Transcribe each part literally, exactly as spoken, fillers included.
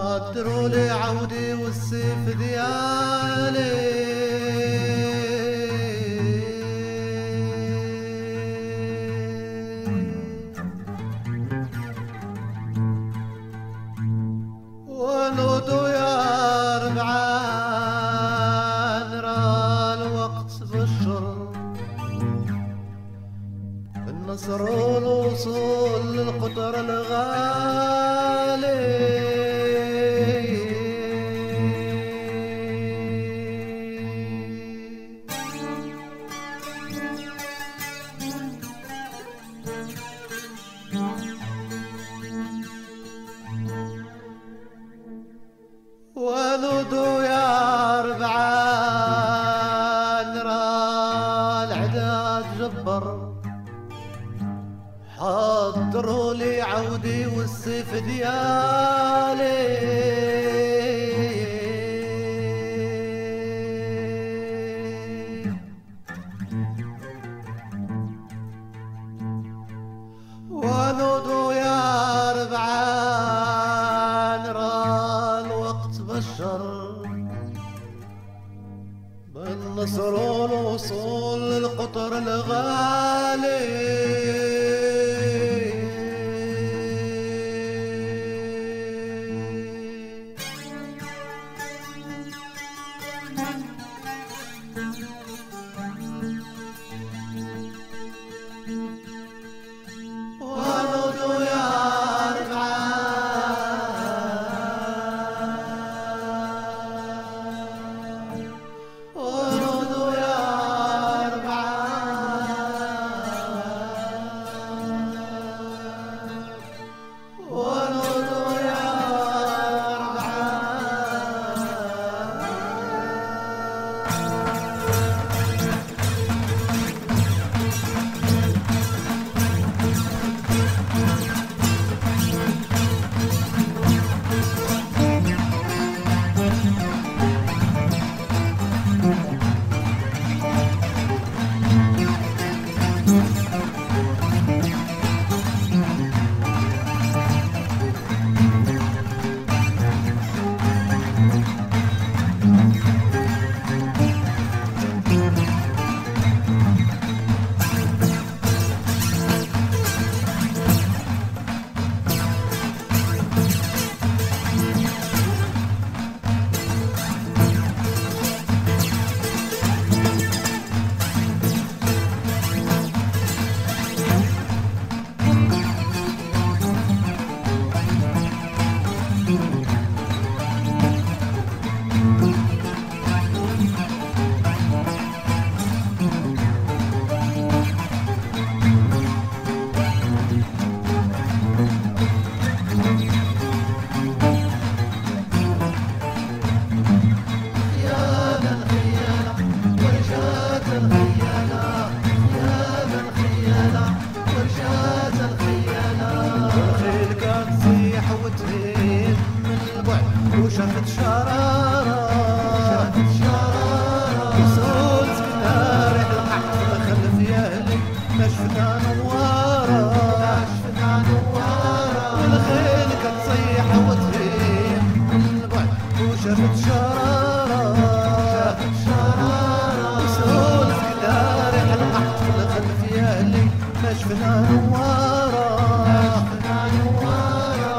حاضروا لي عودي والسيف ديالي ولودوا يا ربعان را الوقت بالشر النصر والوصول للقطر الغالي ولودوا يا ربعان را العداد جبر حضروا لي عودي والسيف ديالي ولودوا يا ربعان را الوقت بشر بالنصر والوصول للقطر الغالي وشافت شرارة شافت شرارة وصول سكنار القحط خلف يهلي كشفنا نوارة كشفنا نوارة والخيل كتصيح وتهيم من البعد وشافت شرارة شافت شرارة وصول سكنار القحط خلف يهلي كشفنا نوارة كشفنا نوارة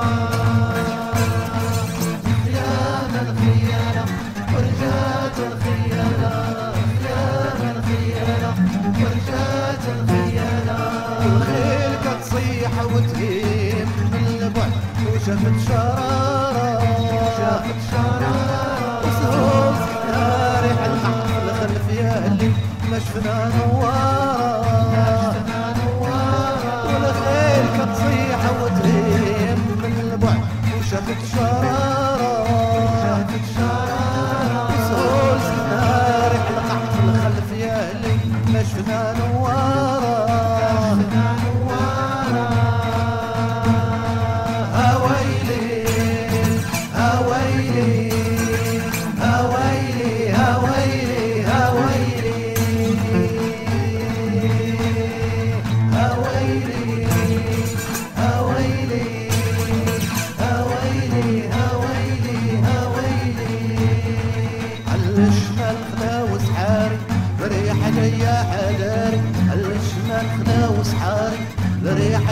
ورجات الخيانة يا من خيانة ورجات الخيانة والخيل كتصيح وتهيم من البعد وشافت شرارة شافت شرارة وسهول سكنار ريح الحق الخلف يهلي مشفنا نوارة مشفنا نوارة والخيل كتصيح وتهيم من البعد وشافت شرارة شافت شرارة مشفنا نوارة مشفنا نوارة هويلي هويلي هويلي هويلي هويلي هويلي هويلي هويلي هويلي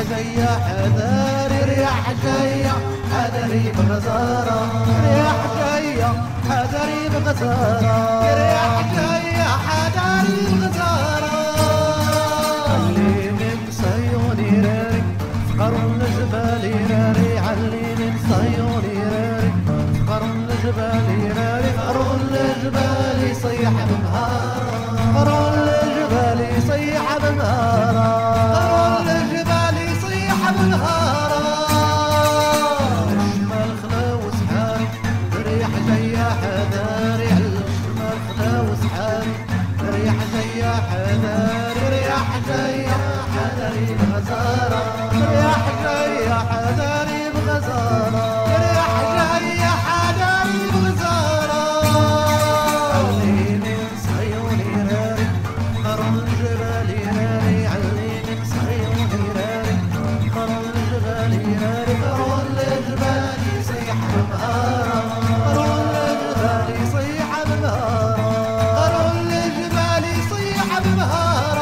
جاية حذاري رياح جاية حذري بغزارة رياح جاية حذري بغزارة رياح جاية حذري بغزارة علي من صيوني راري قرن الجبال راري علي من صيوني راري قرن الجبال راري قرن الجبال يصيح بمهارة قرن الجبال يصيح بمهارة قرن الجبال يصيح بمهارة الشمال خلا وسحاري ريح جاية حذاري على الشمال خلا وسحاري ريح جاية حذاري ريح جاية حذاري بغزارة ريح جاية حذاري بغزارة ريح جاية حذاري بغزارة علي من صيوني راري قرن الجبال راري علي من صيوني راري قرن الجبال راري قرن الجبال يصيح بمهارة قرن الجبال يصيح بمهارة قرن الجبال يصيح بمهارة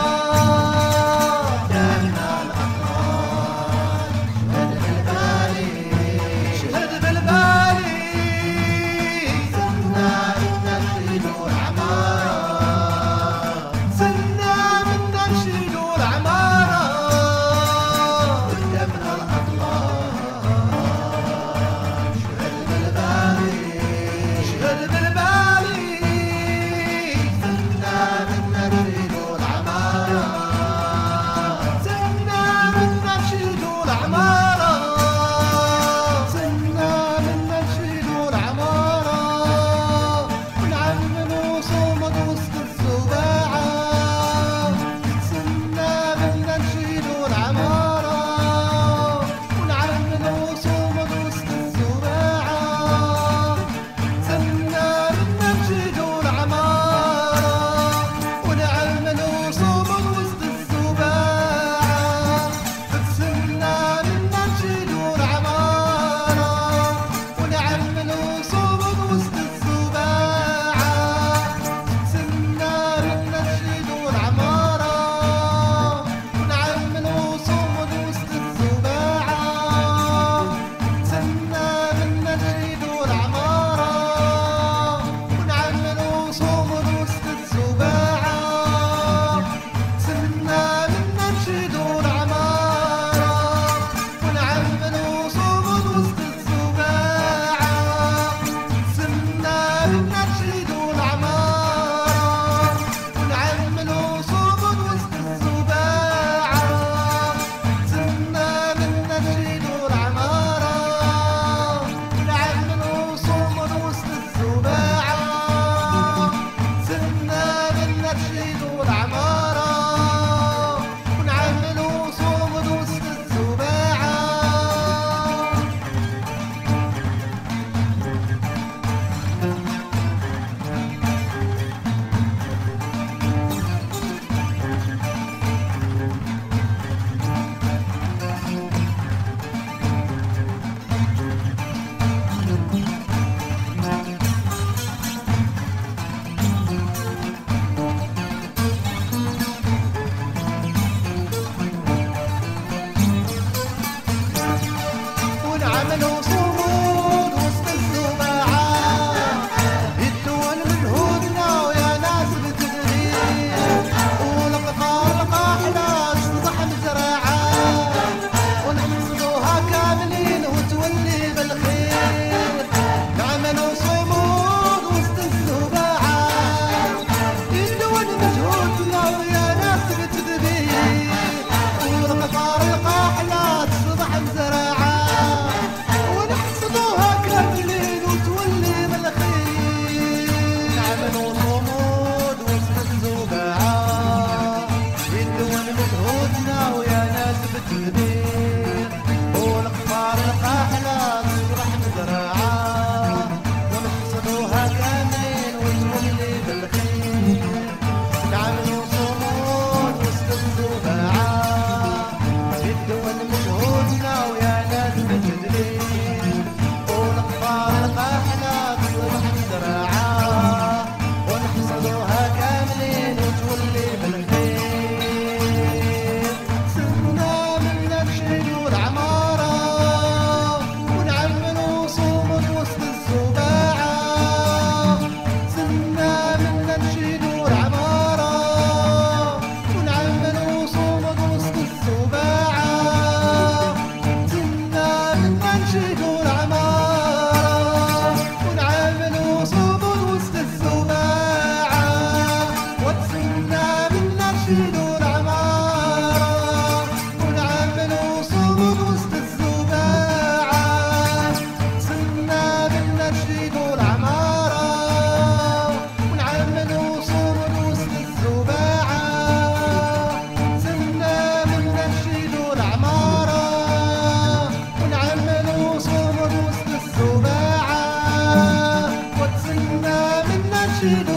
سيدي